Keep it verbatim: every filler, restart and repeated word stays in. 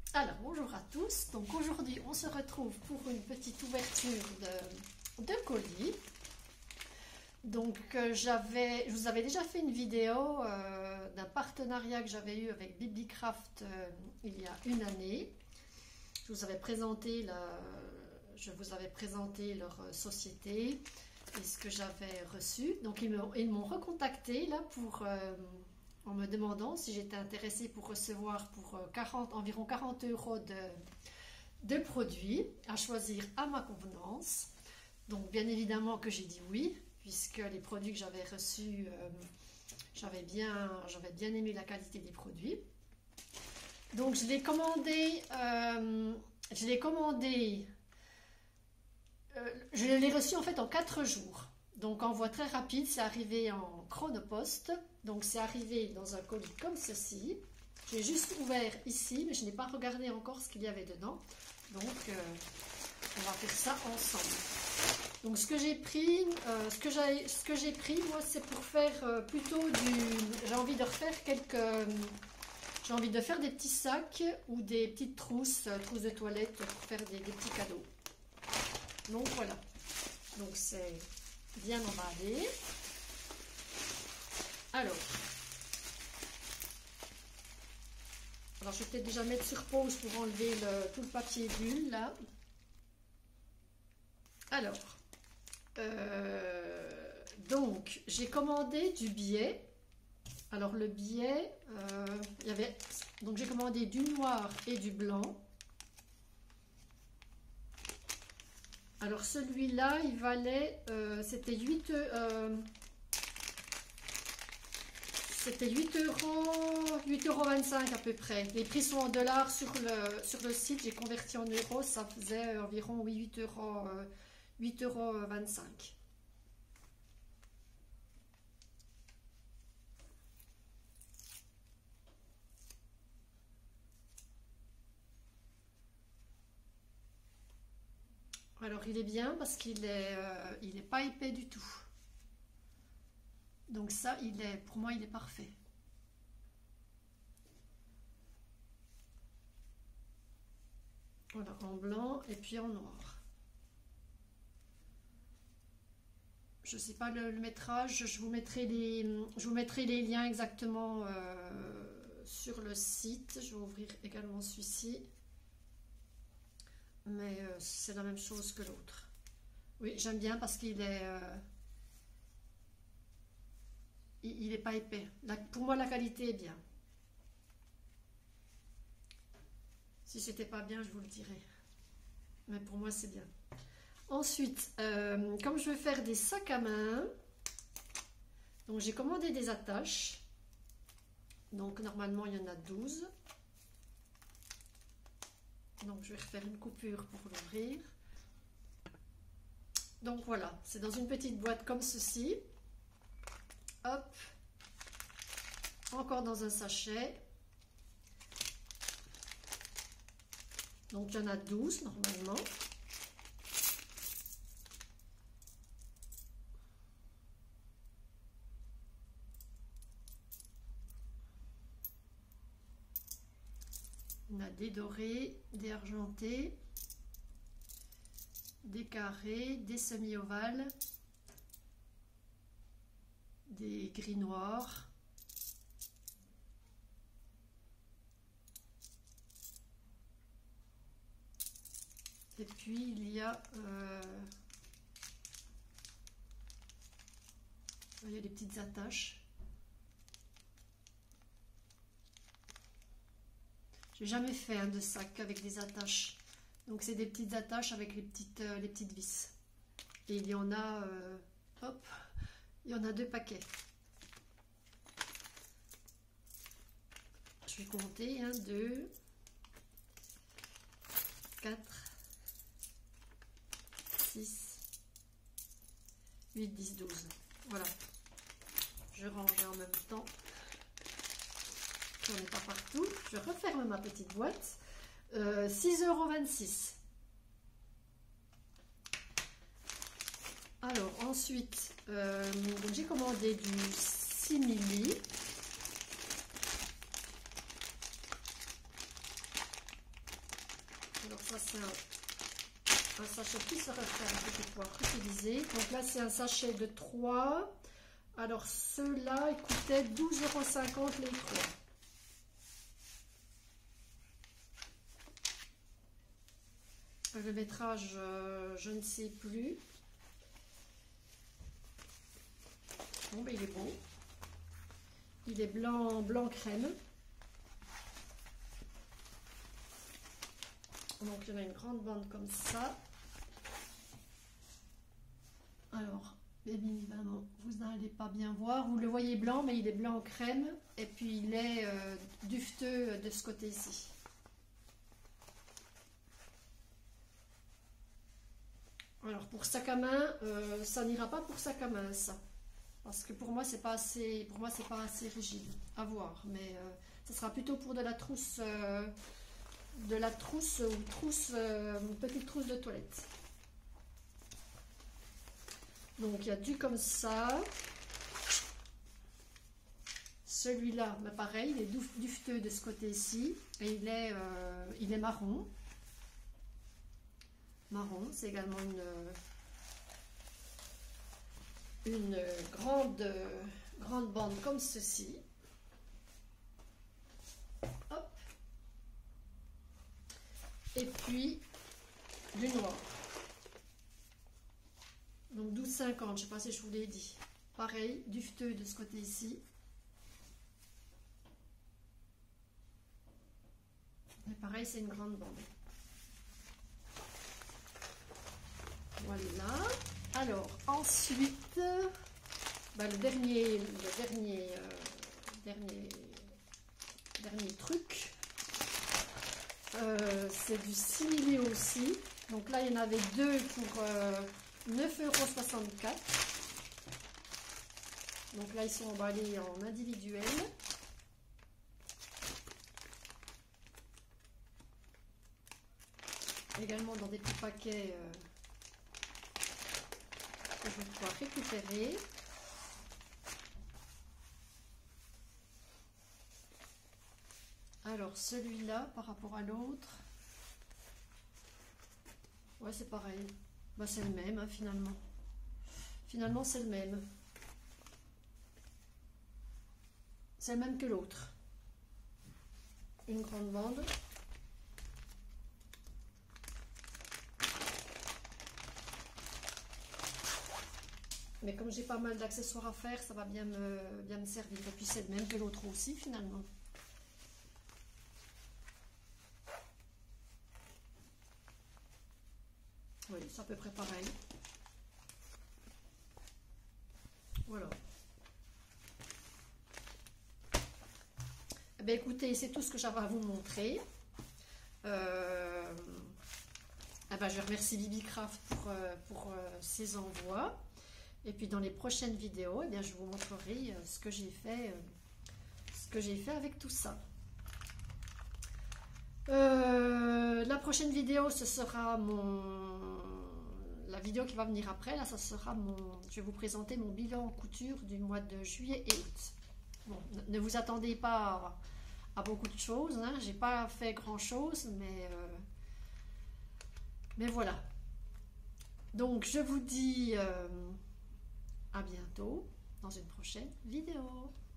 Alors, bonjour à tous. Donc aujourd'hui, on se retrouve pour une petite ouverture de, de colis. Donc, euh, j'avais, je vous avais déjà fait une vidéo euh, d'un partenariat que j'avais eu avec Bibliecraft euh, il y a une année. Je vous avais présenté, la, je vous avais présenté leur société et ce que j'avais reçu. Donc, ils m'ont, ils m'ont recontacté là pour... Euh, en me demandant si j'étais intéressée pour recevoir pour quarante, environ quarante euros de, de produits à choisir à ma convenance. Donc bien évidemment que j'ai dit oui, puisque les produits que j'avais reçus, euh, j'avais bien, j'avais bien aimé la qualité des produits. Donc je l'ai commandé, euh, je l'ai commandé, euh, je l'ai reçu en fait en quatre jours. Donc envoi très rapide, c'est arrivé en chronopost. Donc c'est arrivé dans un colis comme ceci. J'ai juste ouvert ici, mais je n'ai pas regardé encore ce qu'il y avait dedans. Donc euh, on va faire ça ensemble. Donc ce que j'ai pris, euh, ce que j'ai, ce que j'ai pris, moi c'est pour faire euh, plutôt du... J'ai envie de refaire quelques... Euh, j'ai envie de faire des petits sacs ou des petites trousses, euh, trousses de toilette pour faire des, des petits cadeaux. Donc voilà. Donc c'est bien emballé. Alors, alors je vais peut-être déjà mettre sur pause pour enlever le, tout le papier bulle là. Alors, euh, donc j'ai commandé du billet. Alors le billet, euh, il y avait, donc j'ai commandé du noir et du blanc. Alors celui-là, il valait, euh, c'était huit euh, C'était huit euros, huit euros vingt-cinq à peu près. Les prix sont en dollars sur le, sur le site. J'ai converti en euros. Ça faisait environ oui, huit euros, huit euros vingt-cinq. Alors il est bien parce qu'il est, euh, il est pas épais du tout. Donc ça, il est, pour moi, il est parfait. Voilà, en blanc et puis en noir. Je ne sais pas le, le métrage, je vous mettrai les, je vous mettrai les liens exactement euh, sur le site. Je vais ouvrir également celui-ci. Mais euh, c'est la même chose que l'autre. Oui, j'aime bien parce qu'il est... Euh, il n'est pas épais. La, pour moi, la qualité est bien. Si c'était pas bien, je vous le dirais. Mais pour moi, c'est bien. Ensuite, euh, comme je veux faire des sacs à main, donc j'ai commandé des attaches. Donc normalement, il y en a douze. Donc je vais refaire une coupure pour l'ouvrir. Donc voilà, c'est dans une petite boîte comme ceci. Hop, encore dans un sachet. Donc il y en a douze normalement. On a des dorés, des argentés, des carrés, des semi-ovales, des gris noirs, et puis il y a euh, il y a des petites attaches. J'ai jamais fait hein, de sac avec des attaches, donc c'est des petites attaches avec les petites euh, les petites vis, et il y en a euh, hop, il y en a deux paquets. Je vais compter un, deux, quatre, six, huit, dix, douze. Voilà. Je range en même temps. On n'est pas partout. Je referme ma petite boîte. Euh, six euros vingt-six. Alors ensuite, euh, j'ai commandé du six millimètres. Alors ça c'est un, un sachet qui se referme, pour pouvoir utiliser. Donc là c'est un sachet de trois. Alors ceux-là ils coûtaient douze euros cinquante les trois. Le métrage, euh, je ne sais plus. Bon, ben il est beau. Il est blanc, blanc crème. Donc il y en a une grande bande comme ça. Alors, évidemment, vous n'allez pas bien voir. Vous le voyez blanc, mais il est blanc crème. Et puis il est euh, dufteux de ce côté-ci. Alors pour sac à main, euh, ça n'ira pas pour sac à main ça. Parce que pour moi c'est pas assez, pour moi c'est pas assez rigide. À voir, mais euh, ça sera plutôt pour de la trousse, euh, de la trousse ou trousse, euh, petite trousse de toilette. Donc il y a du comme ça. Celui-là, bah, pareil, il est dufteux de ce côté-ci et il est, euh, il est marron. Marron, c'est également une, une grande, grande bande comme ceci. Hop. Et puis du noir. Donc douze cinquante, je ne sais pas si je vous l'ai dit. Pareil, dufteux de ce côté-ci. Et pareil, c'est une grande bande. Voilà. Alors ensuite, bah, le dernier, le dernier, euh, dernier, dernier truc, euh, c'est du simili aussi. Donc là, il y en avait deux pour euh, neuf euros soixante-quatre. Donc là, ils sont emballés en individuel. Également dans des petits paquets. Euh, que je vais pouvoir récupérer. Alors celui-là par rapport à l'autre, ouais c'est pareil, bah, c'est le même hein, finalement. Finalement c'est le même. C'est le même que l'autre. Une grande bande. Mais comme j'ai pas mal d'accessoires à faire, ça va bien me, bien me servir. Et puis c'est le même que l'autre aussi finalement. Oui, c'est à peu près pareil. Voilà. Eh bien, écoutez, c'est tout ce que j'avais à vous montrer. Euh, eh ben, je remercie Bibicraft pour, pour euh, ses envois. Et puis dans les prochaines vidéos, eh bien, je vous montrerai euh, ce que j'ai fait, euh, ce que j'ai fait avec tout ça. Euh, la prochaine vidéo, ce sera mon, la vidéo qui va venir après. Là, ça sera mon, je vais vous présenter mon bilan en couture du mois de juillet et août. Bon, ne vous attendez pas à, à beaucoup de choses. Hein. J'ai pas fait grand chose, mais euh, mais voilà. Donc je vous dis. Euh, À bientôt dans une prochaine vidéo.